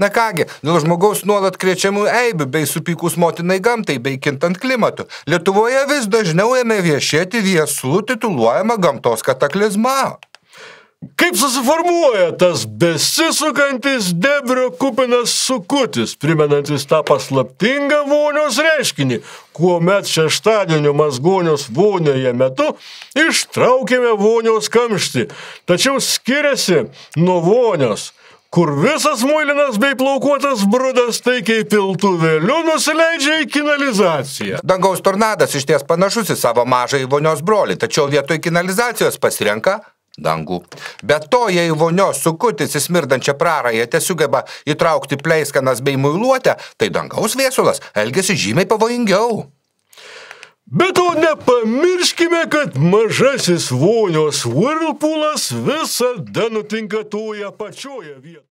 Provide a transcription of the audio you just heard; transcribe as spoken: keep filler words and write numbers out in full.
Na kągi, dėl žmogaus nuolat krečiamų eibių bei supykus motinai gamtai bei kintant klimatu, Lietuvoje vis dažniau ėmė viešėti viesulų tituluojama gamtos kataklizma. Kaip susiformuoja tas besisukantis debrio kupinas sukutis, primenantis tą paslaptingą vonios reiškinį, kuomet šeštadienio mazgonios vonioje metu ištraukėme vonios kamštį, tačiau skiriasi nuo vonios, kur visas muilinas bei plaukuotas brudas taikiai piltuvėliu nusileidžia į kanalizaciją. Dangaus tornadas išties panašus į savo mažąjį vonios brolį, tačiau vietoj kanalizacijos pasirenka dangų. Be to, jei vonios sukutis į smirdančią prarąją tesugeba įtraukti pleiskanas bei muiluotę, tai dangaus viesulas elgiasi žymiai pavojingiau. Bet to nepamirškime, kad mažasis vonios whirlpoolas visada nutinka toje pačioje vietoje.